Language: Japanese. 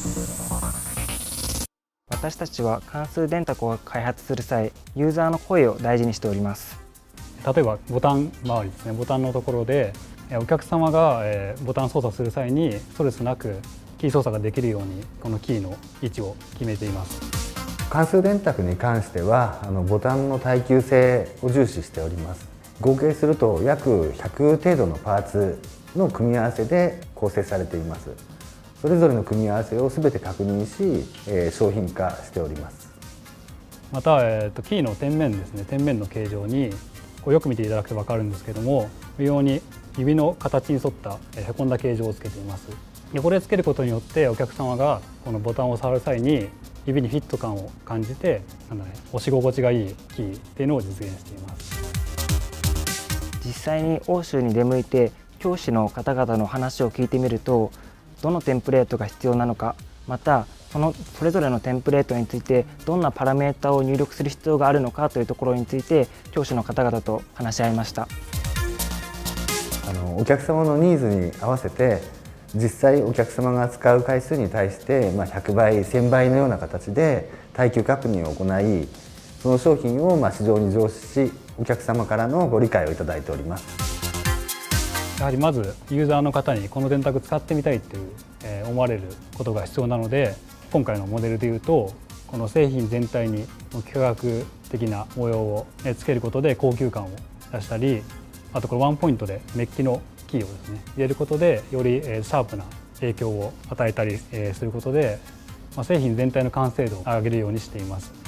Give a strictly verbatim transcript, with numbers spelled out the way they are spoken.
私たちは関数電卓を開発する際、ユーザーの声を大事にしております。 例えばボタン周りですね、ボタンのところでお客様がボタン操作する際にストレスなくキー操作ができるようにこのキーの位置を決めています。 関数電卓に関してはあのボタンの耐久性を重視しております。合計すると約ひゃく程度のパーツの組み合わせで構成されています。それぞれの組み合わせを全て確認し、えー、商品化しております。 また、えー、とキーの点面ですね、点面の形状にこうよく見ていただくと分かるんですけども、微妙に指の形に沿ったへこんだ形状をつけています。でこれをつけることによってお客様がこのボタンを触る際に指にフィット感を感じて、なんだね、押し心地がいいキーっていうのを実現しています。 実際に欧州に出向いて教師の方々の話を聞いてみると、どのテンプレートが必要なのか、またそのそれぞれのテンプレートについてどんなパラメータを入力する必要があるのかというところについて教師の方々と話し合いました。 あのお客様のニーズに合わせて実際お客様が使う回数に対して、まあ、ひゃくばいせんばいのような形で耐久確認を行い、その商品をまあ市場に上市し、お客様からのご理解をいただいております。 やはりまずユーザーの方にこの電卓使ってみたいっていう、えー、思われることが必要なので、今回のモデルでいうとこの製品全体に幾何学的な模様をつけることで高級感を出したり、あとこれワンポイントでメッキのキーをですね入れることでよりシャープな影響を与えたりすることで、製品全体の完成度を上げるようにしています。